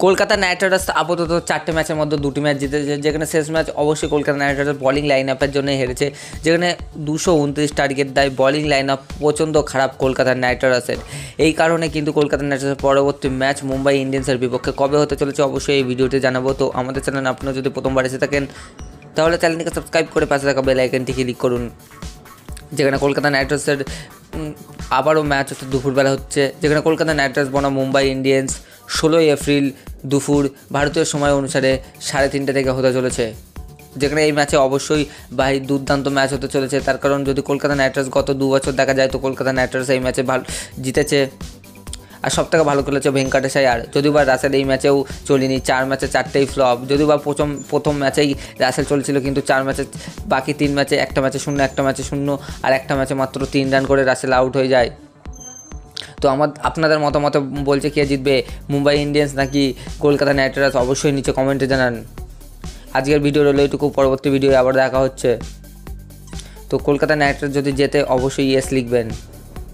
Kolkata knight Riders আপাতত 4টে ম্যাচের মধ্যে 2টি ম্যাচ জিতেছে, যেখানে শেষ ম্যাচ অবশ্যই কলকাতা নাইট রাইডার্স বলিং লাইন আপের জন্য হেরেছে, যেখানে 229 টার্গেট দেয়। বলিং লাইন আপ প্রচণ্ড খারাপ কলকাতা নাইট রাইডার্সের। এই কারণে কিন্তু কলকাতা নাইট রাইডার্সের পরবর্তী ম্যাচ মুম্বাই ইন্ডিয়ান্সের বিপক্ষে কবে হতে চলেছে অবশ্যই এই ভিডিওতে জানাবো। তো আমাদের চ্যানেল আপনারা যদি প্রথমবার এসে থাকেন তাহলে চ্যানেলটিকে সাবস্ক্রাইব করে পাশে থাকা বেল আইকনটি ক্লিক করুন। যেখানে কলকাতা নাইট রাইডার্সের আবারও ম্যাচ হচ্ছে দুপুরবেলা হচ্ছে, যেখানে কলকাতা নাইট রাইডার্স বনাম মুম্বাই ইন্ডিয়ান্স 16ই এপ্রিল দুপুর ভারতীয় সময় অনুসারে 3:30 থেকে হতে চলেছে। যেখানে এই ম্যাচে অবশ্যই দুর্দান্ত ম্যাচ হতে চলেছে, তার কারণ যদি কলকাতা নাইট রাইডার্স গত 2 বছর দেখা যায় তো কলকাতা নাইট রাইডার্স এই ম্যাচে ভালো জিতেছে, আর সবথেকে ভালো খেলেছে ভেঙ্কটেশ আয়ার। যদিও বা রাসেল এই ম্যাচেও চলেনি, 4 ম্যাচে 4টেই ফ্লপ। যদিও বা প্রথম ম্যাচেই রাসেল চলেছিল, কিন্তু 4 ম্যাচে বাকি 3 ম্যাচে একটা ম্যাচে 0, একটা ম্যাচে 0 আর একটা ম্যাচে মাত্র 3 রান করে রাসেল আউট হয়ে যায়। তো আপনাদের মতামতে বলছে কে জিতবে, মুম্বাই ইন্ডিয়ান্স নাকি কলকাতা নাইট রাইডার্স? অবশ্যই নিচে কমেন্টে জানান। আজকের ভিডিও রইল এইটুকু, পরবর্তী ভিডিও আবার দেখা হচ্ছে। তো কলকাতা নাইট রাইডার্স যদি জেতে অবশ্যই ইয়েস লিখবেন।